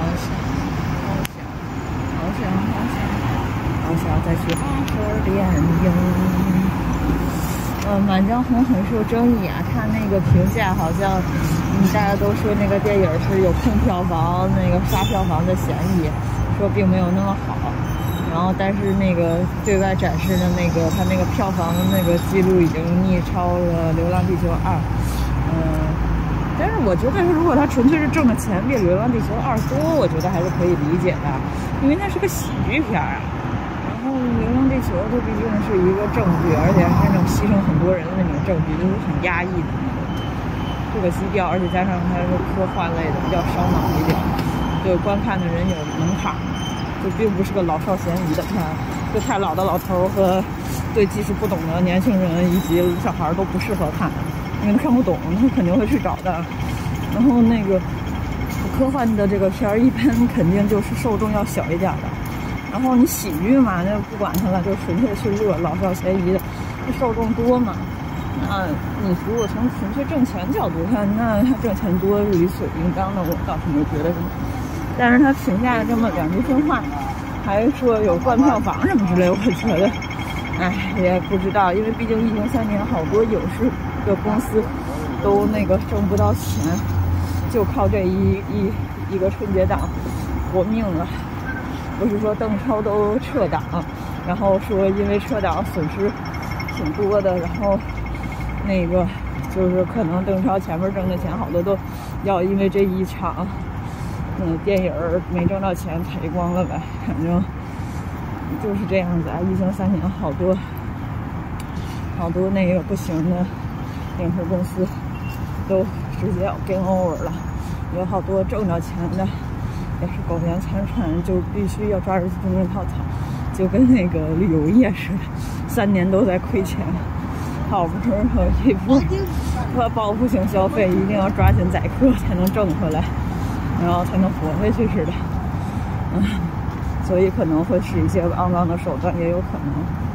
好想再去8分电影。满江红很受争议啊，看那个评价好像，大家都说那个电影是有控票房、那个杀票房的嫌疑，说并没有那么好。然后，但是那个对外展示的那个它那个票房的那个记录已经逆超了《流浪地球2》。但是我觉得如果它纯粹是挣的钱比《流浪地球2》多，我觉得还是可以理解的，因为那是个喜剧片啊。然后《流浪地球》它毕竟是一个正剧，而且还能牺牲很多人的那种正剧，就是很压抑的这个基调，而且加上它是科幻类的，比较烧脑一点，对观看的人有门槛，就并不是个老少咸宜的片，对太老的老头和对技术不懂的年轻人以及小孩都不适合看，因为他看不懂，他肯定会去找的。然后那个科幻的这个片儿，一般肯定就是受众要小一点的。然后你喜剧嘛，那不管它了，就纯粹是乐，老少咸宜的，受众多嘛。那你如果从纯粹挣钱角度看，那他挣钱多是理所应当的，我倒是没觉得什么。但是他评价这么两极分化，还说有灌票房什么之类，我觉得，也不知道，因为毕竟疫情3年，好多影视的公司都那个挣不到钱，就靠这一个春节档活命了。不是说邓超都撤档，然后说因为撤档损失挺多的，然后那个就是可能邓超前面挣的钱好多都要因为这一场电影没挣到钱赔光了呗，反正就是这样子啊。疫情3年，好多那个不行的影视公司都直接game over 了，有好多挣着钱的也是苟延残喘，就必须要抓住资金套槽，就跟那个旅游业似的，3年都在亏钱，好不容易一波报复性消费，一定要抓紧宰客才能挣回来，然后才能活回去似的。所以可能会使一些肮脏的手段，也有可能。